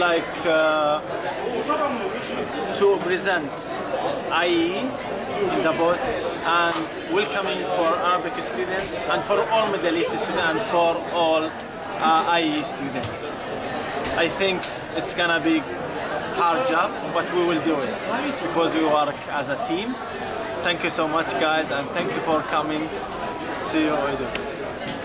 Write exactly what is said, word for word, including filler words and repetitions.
like uh, to present I E in the boat and welcoming for Arabic students and for all Middle East students and for all uh, I E students. I think it's gonna be hard job, but we will do it because we work as a team. Thank you so much, guys, and thank you for coming. See you later.